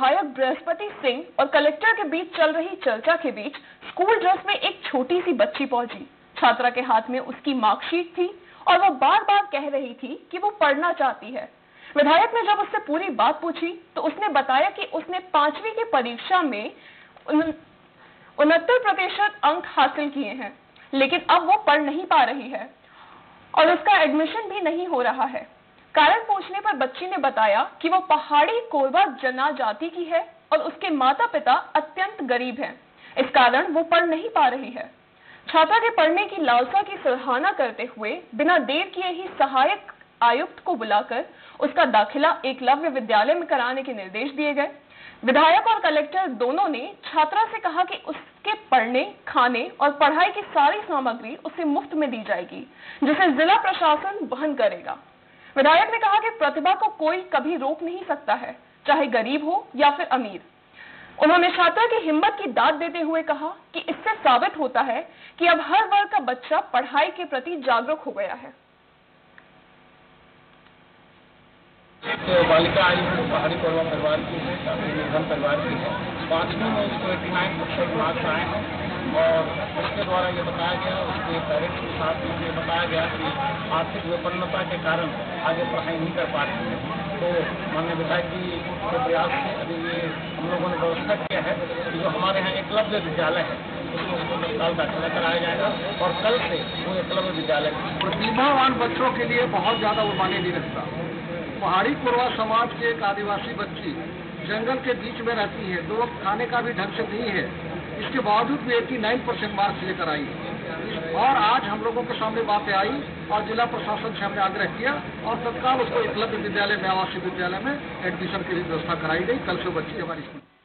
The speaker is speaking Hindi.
विधायक बृहस्पति सिंह और कलेक्टर के बीच चल रही चर्चा के बीच स्कूल ड्रेस में एक छोटी सी बच्ची पहुंची। छात्रा के हाथ में उसकी मार्कशीट थी और वो बार बार कह रही थी कि वो पढ़ना चाहती है। विधायक ने जब उससे पूरी बात पूछी तो उसने बताया कि उसने 5वीं की परीक्षा में 69% अंक हासिल किए हैं, लेकिन अब वो पढ़ नहीं पा रही है और उसका एडमिशन भी नहीं हो रहा है। कारण पूछने पर बच्ची ने बताया कि वो पहाड़ी कोरवा जनजाति की है और उसके माता पिता अत्यंत गरीब हैं। इस कारण वो पढ़ नहीं पा रही है। छात्रा के पढ़ने की लालसा की सराहना करते हुए बिना देर किए ही सहायक आयुक्त को बुलाकर उसका दाखिला एकलव्य विद्यालय में कराने के निर्देश दिए गए। विधायक और कलेक्टर दोनों ने छात्रा से कहा कि उसके पढ़ने, खाने और पढ़ाई की सारी सामग्री उसे मुफ्त में दी जाएगी, जिसे जिला प्रशासन वहन करेगा। विधायक ने कहा कि प्रतिभा को कोई कभी रोक नहीं सकता है, चाहे गरीब हो या फिर अमीर। उन्होंने छात्रा की हिम्मत की दाद देते हुए कहा कि इससे साबित होता है कि अब हर वर्ग का बच्चा पढ़ाई के प्रति जागरूक हो गया है। एक बालिका आई है, पहाड़ी कोरवा परिवार की है, काफी निर्धन परिवार की है। 5वीं में उसको 89% मार्क्स आए हैं और उसके द्वारा ये बताया गया, उसके पेरेंट्स के साथ मुझे बताया गया कि आर्थिक विपन्नता के कारण आगे पढ़ाई नहीं कर पा रही है। तो माननीय विधायक जी के प्रयास से अभी ये हम लोगों ने व्यवस्था किया है कि जो हमारे यहाँ एकलव्य विद्यालय है उसमें उसको तत्काल दाखिला कराया जाएगा और कल से वो एकलव्य विद्यालय प्रतिभावान बच्चों के लिए बहुत ज्यादा वो मायने नहीं रखता। पहाड़ी कोरवा समाज की एक आदिवासी बच्ची जंगल के बीच में रहती है, 2 वक्त खाने का भी ढंग से नहीं है, इसके बावजूद भी 89% मार्क्स लेकर आई और आज हम लोगों के सामने बातें आई और जिला प्रशासन से हमने आग्रह किया और तत्काल उसको एकलव्य विद्यालय में, आवासीय विद्यालय में एडमिशन के लिए व्यवस्था कराई गई। कल से बच्ची हमारी स्कूल